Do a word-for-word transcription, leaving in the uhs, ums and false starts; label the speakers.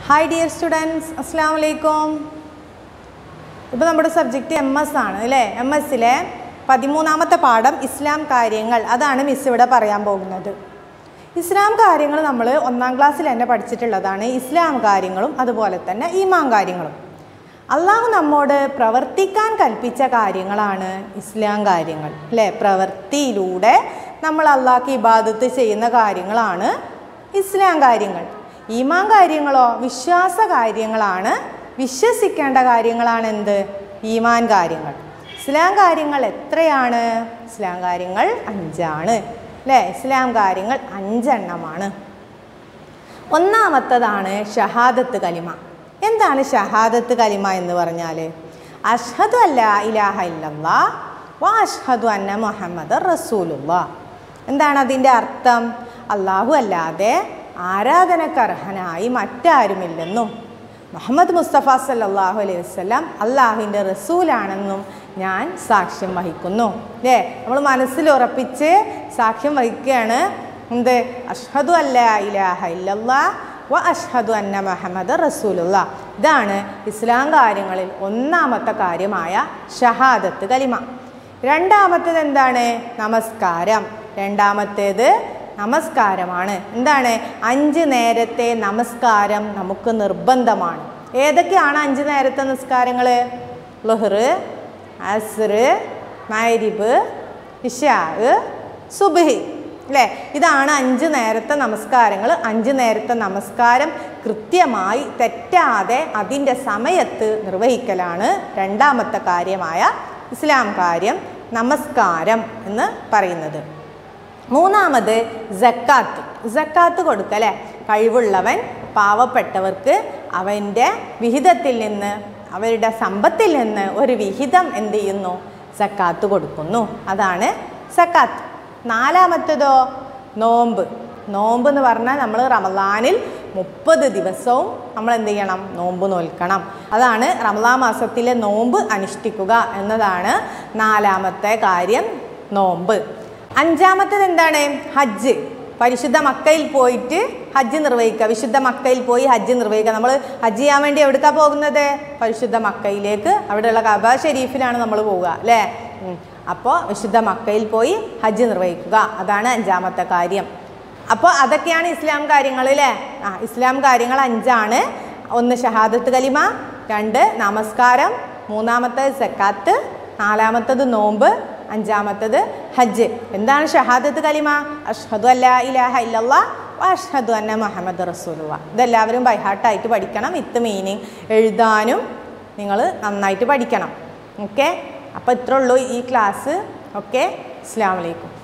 Speaker 1: Hi dear students, Assalamu alaikum. ഇപ്പോൾ നമ്മുടെ subject M S ആണ് അല്ലേ? എം എസിലെ പതിമൂന്നാമത്തെ പാഠം ഇസ്ലാം കാര്യങ്ങൾ, അതാണ് മിസ് ഇവിടെ പറയാൻ പോകുന്നത്. ഇസ്ലാം കാര്യങ്ങൾ നമ്മൾ ഒന്നാം ക്ലാസ്സിൽ തന്നെ പഠിച്ചിട്ടുള്ളതാണ്. ഇസ്ലാം കാര്യങ്ങളും അതുപോലെ തന്നെ ഈമാൻ കാര്യങ്ങളും. അള്ളാഹു നമ്മോട് പ്രവർത്തിക്കാൻ കൽപ്പിച്ച കാര്യങ്ങളാണ് ഇസ്ലാം കാര്യങ്ങൾ അല്ലേ? പ്രവൃത്തിയിലൂടെ നമ്മൾ അള്ളാഹ്ക്ക് ഇബാദത്ത് ചെയ്യുന്ന കാര്യങ്ങളാണ് ഇസ്ലാം കാര്യങ്ങൾ. ഈമാൻ കാര്യങ്ങളോ വിശ്വാസ കാര്യങ്ങളാണ്, വിശ്വസിക്കേണ്ട കാര്യങ്ങളാണ് എന്ത്? ഈമാൻ കാര്യങ്ങൾ. ഇസ്ലാം കാര്യങ്ങൾ എത്രയാണ്? ഇസ്ലാം കാര്യങ്ങൾ അഞ്ചാണ് അല്ലേ? ഇസ്ലാം കാര്യങ്ങൾ അഞ്ചെണ്ണമാണ്. ഒന്നാമത്തതാണ് ഷഹാദത്ത് കലിമ. എന്താണ് ഷഹാദത്ത് കലിമ എന്ന് പറഞ്ഞാൽ? അഷ്ഹദു അല്ലാ ഇലാഹ ഇല്ലല്ലാഹ് വ അഷ്ഹദു അന്ന മുഹമ്മദ് റസൂലുള്ളാഹ്. എന്താണ് അതിൻ്റെ അർത്ഥം? അള്ളാഹു അല്ലാതെ ആരാധനക്കർഹനായി മറ്റാരുമില്ലെന്നും മുഹമ്മദ് മുസ്തഫ സല്ലല്ലാഹു അലൈഹി വസല്ലം അള്ളാഹുവിൻ്റെ റസൂലാണെന്നും ഞാൻ സാക്ഷ്യം വഹിക്കുന്നു അല്ലേ? നമ്മൾ മനസ്സിൽ ഉറപ്പിച്ച് സാക്ഷ്യം വഹിക്കുകയാണ്. എന്ത്? അഷ്ഹദു അല്ലാ ഇലാഹ ഇല്ലല്ലാഹ് വ അഷ്ഹദു അന്ന മുഹമ്മദ് റസൂലുള്ളാഹ്. ഇതാണ് ഇസ്ലാം കാര്യങ്ങളിൽ ഒന്നാമത്തെ കാര്യമായ ഷഹാദത്ത് കലിമ. രണ്ടാമത്തേത് എന്താണ്? നമസ്കാരം. രണ്ടാമത്തേത് നമസ്കാരമാണ്. എന്താണ്? അഞ്ച് നേരത്തെ നമസ്കാരം നമുക്ക് നിർബന്ധമാണ്. ഏതൊക്കെയാണ് അഞ്ച് നേരത്തെ നമസ്കാരങ്ങൾ? ളുഹ്ർ, അസ്ർ, മഗ്രിബ്, ഇശാ, സുബ്ഹി അല്ലേ? ഇതാണ് അഞ്ച് നേരത്തെ നമസ്കാരങ്ങൾ. അഞ്ച് നേരത്തെ നമസ്കാരം കൃത്യമായി തെറ്റാതെ അതിൻ്റെ സമയത്ത് നിർവഹിക്കലാണ് രണ്ടാമത്തെ കാര്യമായ ഇസ്ലാം കാര്യം നമസ്കാരം എന്ന് പറയുന്നത്. മൂന്നാമത് സക്കാത്ത്. സക്കാത്ത് കൊടുക്കല്ലേ? കഴിവുള്ളവൻ പാവപ്പെട്ടവർക്ക് അവൻ്റെ വിഹിതത്തിൽ നിന്ന്, അവരുടെ സമ്പത്തിൽ നിന്ന് ഒരു വിഹിതം എന്ത് ചെയ്യുന്നു? സക്കാത്ത് കൊടുക്കുന്നു. അതാണ് സക്കാത്ത്. നാലാമത്തേതോ നോമ്പ്. നോമ്പ് എന്ന് പറഞ്ഞാൽ നമ്മൾ റമളാനിൽ മുപ്പത് ദിവസവും നമ്മൾ എന്ത് ചെയ്യണം? നോമ്പ് നോൽക്കണം. അതാണ് റമളാൻ മാസത്തിലെ നോമ്പ് അനുഷ്ഠിക്കുക എന്നതാണ് നാലാമത്തെ കാര്യം, നോമ്പ്. അഞ്ചാമത്തേത് എന്താണ്? ഹജ്ജ്. പരിശുദ്ധ മക്കയിൽ പോയിട്ട് ഹജ്ജ് നിർവഹിക്കുക. വിശുദ്ധ മക്കയിൽ പോയി ഹജ്ജ് നിർവഹിക്കുക. നമ്മൾ ഹജ്ജ് ചെയ്യാൻ വേണ്ടി എവിടേക്കാണ് പോകുന്നത്? പരിശുദ്ധ മക്കയിലേക്ക്. അവിടെയുള്ള കഅബ ഷരീഫിലാണ് നമ്മൾ പോവുക അല്ലേ? അപ്പോൾ വിശുദ്ധ മക്കയിൽ പോയി ഹജ്ജ് നിർവഹിക്കുക, അതാണ് അഞ്ചാമത്തെ കാര്യം. അപ്പോൾ അതൊക്കെയാണ് ഇസ്ലാം കാര്യങ്ങൾ അല്ലേ? ആ ഇസ്ലാം കാര്യങ്ങൾ അഞ്ചാണ്. ഒന്ന് ഷഹാദത്ത് കലിമ, രണ്ട് നമസ്കാരം, മൂന്നാമത്തേത് സക്കാത്ത്, നാലാമത്തേത് നോമ്പ്, അഞ്ചാമത്തേത് ഹജ്ജ്. എന്താണ് ഷഹാദത്ത് കലിമ? അഷ്ഹദു അല്ലാ ഇലാഹ ഇല്ലല്ലാഹ് വ അഷ്ഹദു അന്ന മുഹമ്മദ് റസൂലുള്ളാഹ്. ഇതെല്ലാവരും ബൈഹാർട്ടായിട്ട് പഠിക്കണം. വിത്ത് മീനിങ് എഴുതാനും നിങ്ങൾ നന്നായിട്ട് പഠിക്കണം. ഓക്കെ, അപ്പോൾ ഇത്രേ ഉള്ളൂ ഈ ക്ലാസ്. ഓക്കെ, അസ്സലാമു അലൈക്കും.